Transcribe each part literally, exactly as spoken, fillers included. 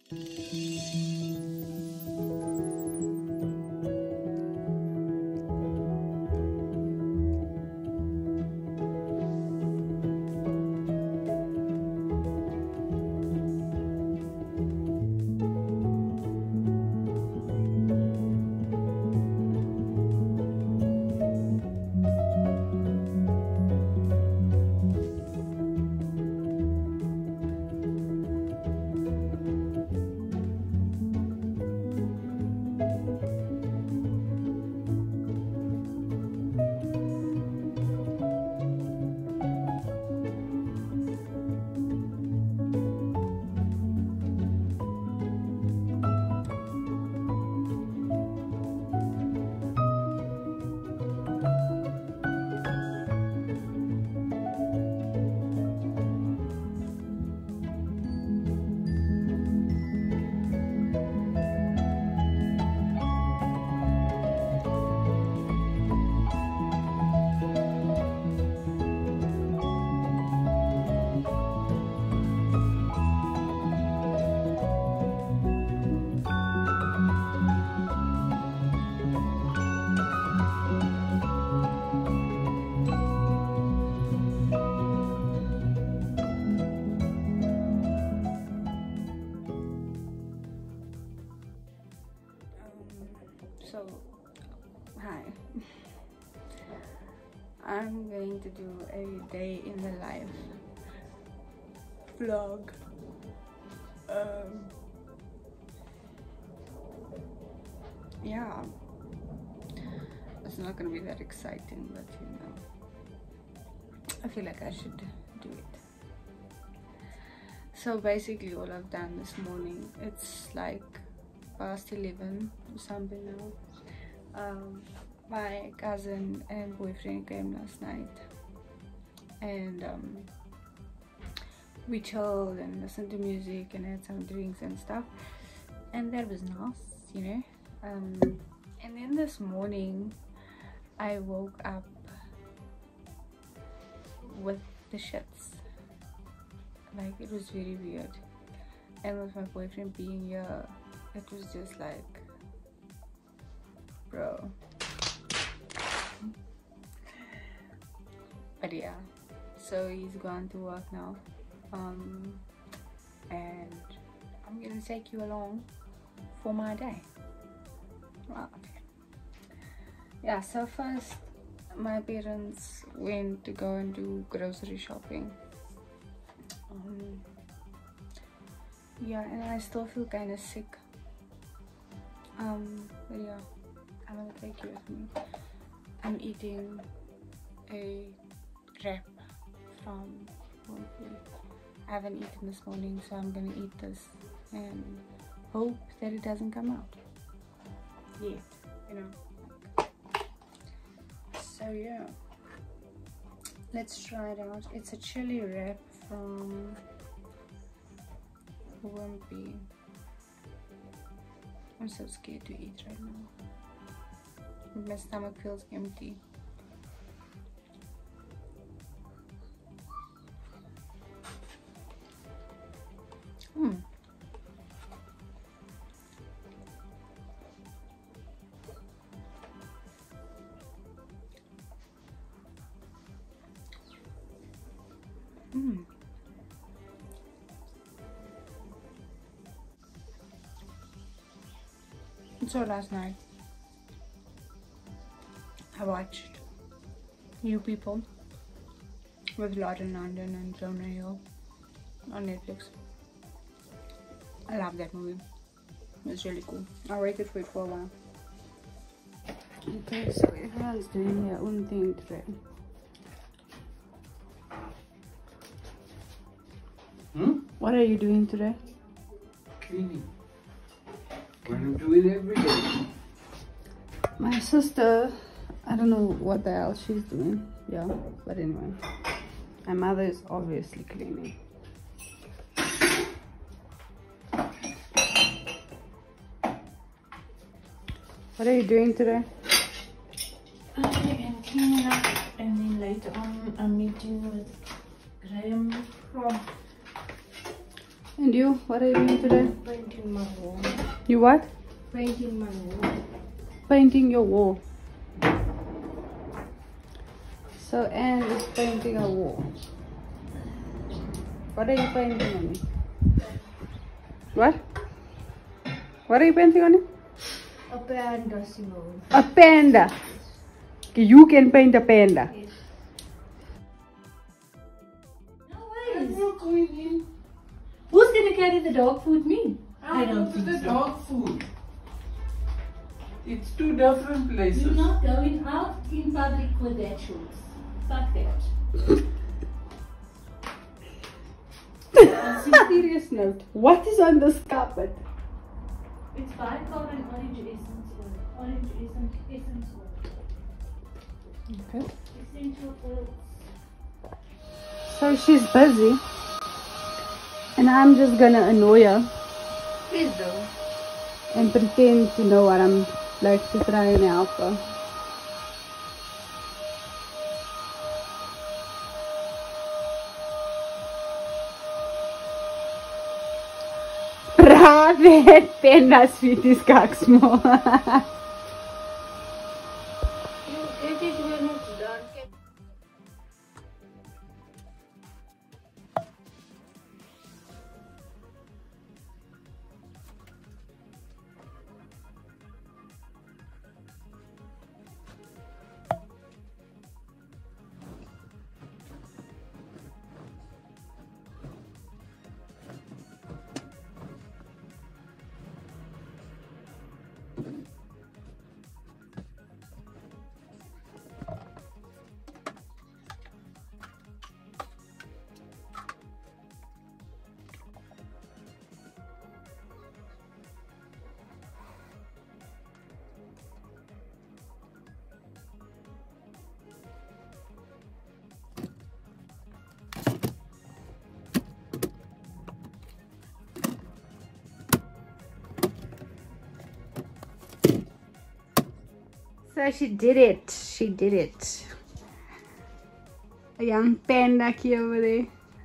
So, hi. I'm going to do a day in the life vlog. Um, yeah, it's not gonna be that exciting, but you know, I feel like I should do it. So basically, all I've done this morning, it's like past eleven or something now. Um, my cousin and boyfriend came last night, and um, we chilled and listened to music and had some drinks and stuff, and that was nice, you know. Um, and then this morning, I woke up with the shits. Like, it was very weird, and with my boyfriend being here, it was just like, bro. But yeah, so he's gone to work now, um, and I'm gonna take you along for my day. Oh, okay. Yeah, so first my parents went to go and do grocery shopping. Um, yeah, and I still feel kind of sick. Um, but yeah, I'm gonna take you with me. I'm eating a wrap from Wimpy. I haven't eaten this morning, so I'm gonna eat this and hope that it doesn't come out yet, you know. So yeah, let's try it out. It's a chili wrap from Wimpy. I'm so scared to eat right now. My stomach feels empty. Hmm. Hmm. So last night I watched You People with Lauren London and Jonah Hill on Netflix. I love that movie. It's really cool. I waited for it for a while. Okay, so everyone's doing their own thing today. Hmm? What are you doing today? Cleaning. What I'm doing every day. My sister, I don't know what the hell she's doing. Yeah, but anyway. My mother is obviously cleaning. What are you doing today? I am cleaning up, and then later on I'm meeting with Graham from And you, what are you doing today? going to my wall. You what? Painting my wall. Painting your wall. So Anne is painting a wall. What are you painting on it? What? What are you painting on it? A panda, Simone. A panda. You can paint a panda. Yes. No I'm ways. not going in. Who's gonna carry the dog food? Me? I I'm don't going to think the so. dog food. It's two different places. You're not going out in public with that shoes. Fuck that. On a serious note, what is on this carpet? It's bicarb and orange essence oil. Orange essence, essence oil. Okay. Essential oils. So she's busy. And I'm just gonna annoy her Please do. and pretend to know what I'm like to try and help her. Brave panda sweetie skaksmo. You get it when it's done. So she did it. She did it. A young panda over there.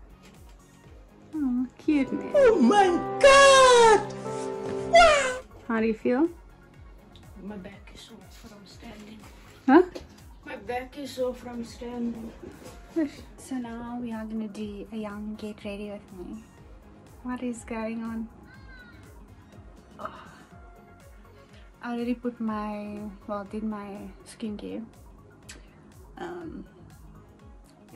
Oh, cute man. Oh my god! Wow! How do you feel? My back is sore from standing. Huh? My back is sore from standing. So now we are gonna do a young get ready with me. What is going on? Oh. I already put my, well, did my skincare. Um, yeah.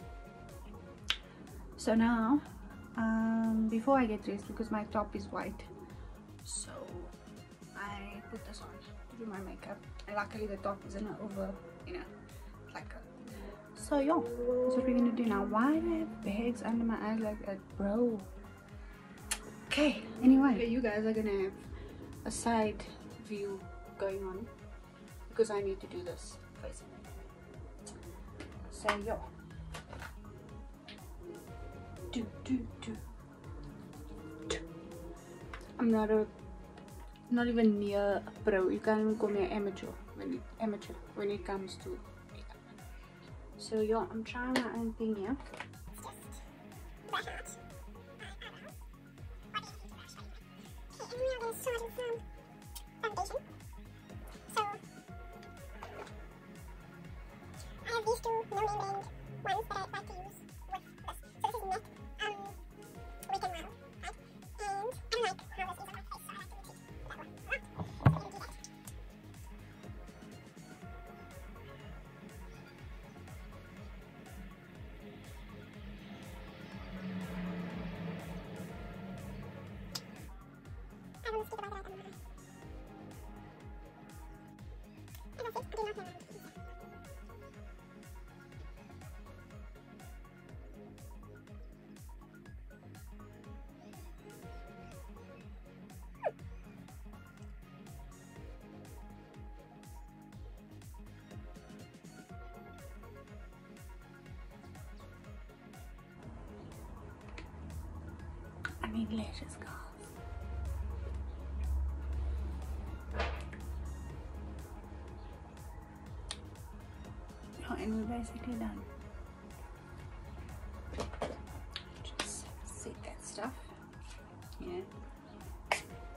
So now, um, before I get dressed, because my top is white, so I put this on to do my makeup. And luckily the top isn't over, you know, like a, so yeah, that's what we're gonna do now. Why do I have bags under my eyes like that, bro? Okay, anyway, you guys are gonna have a side view going on because I need to do this first. So yeah. Do, do, do. Do. I'm not a not even near a pro. You can't even call me an amateur when it amateur when it comes to makeup. So yeah, I'm trying my own thing here. Foundation. So I have these two no name brand ones that I like to use with this. So this is NYX um Weekend Model, right? And I don't like how this is on my face, so I have to repeat that one. So we're gonna do that. I don't speak about that on my I don't think I do not know. I need lashes, guys. Oh, and we're basically done. Just set that stuff. Yeah.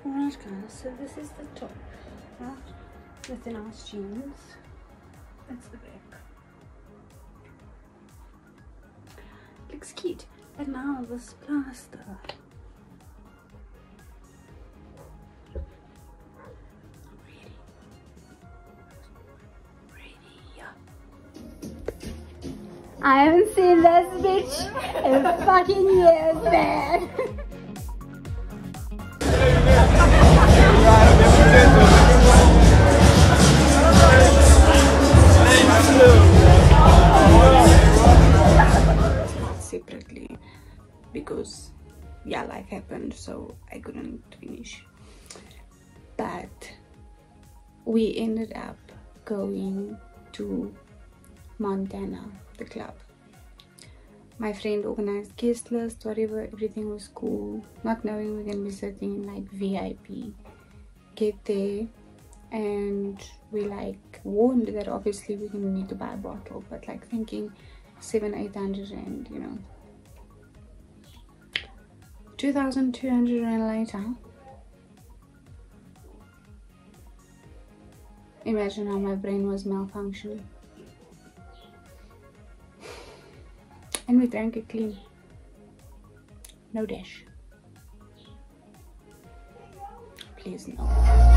Alright guys, so this is the top, right? With the nice jeans. That's the back. Looks cute. And now this plaster. Ready? Ready? I haven't seen this bitch in fucking years, man. Separately because yeah, life happened, so I couldn't finish. But we ended up going to Montana, the club. My friend organized guest list, whatever, everything was cool. Not knowing we're gonna be sitting in like V I P. Get there and we like warned that obviously we're gonna need to buy a bottle, but like thinking seven, eight hundred rand, you know. Two thousand two hundred rand later. Imagine how my brain was malfunctioning. And we drank it clean. No dash. Please no.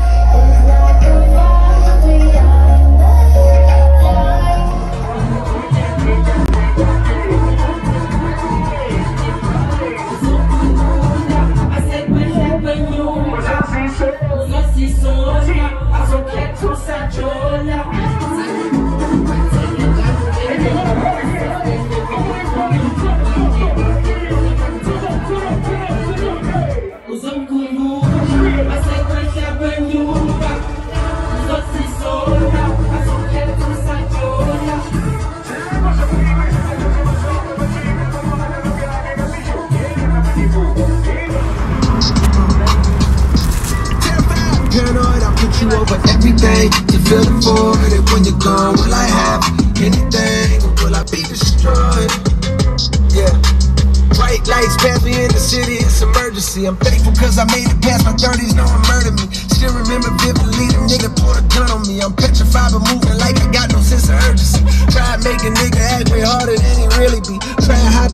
You over everything, you feel the void, and when you're gone, will I have anything, or will I be destroyed? Yeah, bright lights pass me in the city, it's emergency. I'm thankful cause I made it past my thirties, no one murdered me. Still remember vividly the nigga pulled a gun on me. I'm petrified but moving like I got no sense of urgency. Try to make a nigga act way harder than he really be. Try hide